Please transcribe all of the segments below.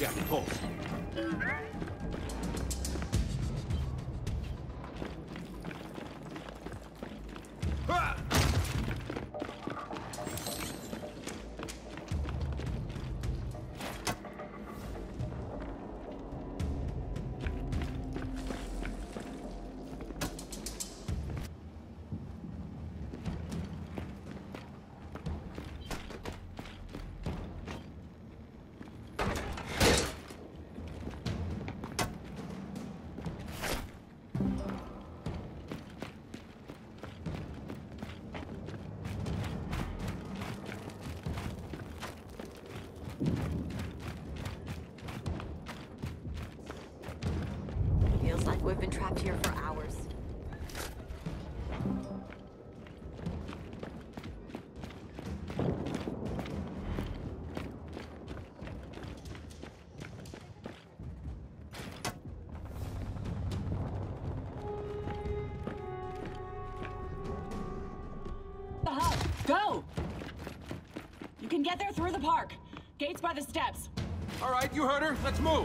Jack, pull. Feels like we've been trapped here for hours. The hub! Go! You can get there through the park. Gates by the steps. All right, you heard her. Let's move.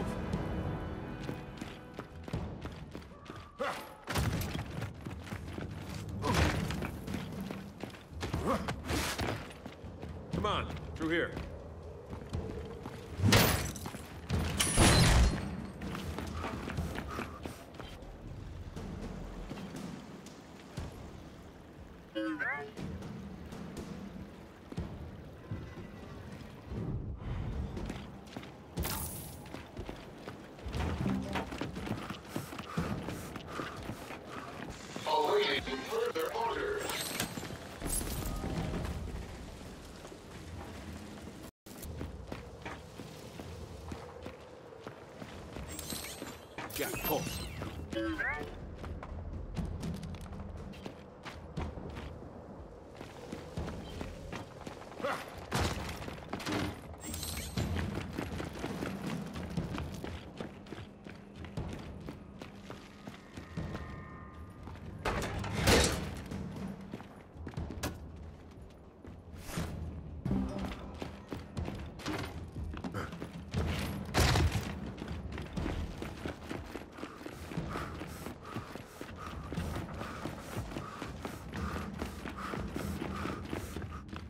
Come on, through here. Awaiting further orders. Jack, pull.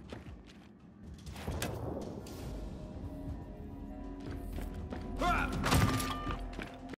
Ah!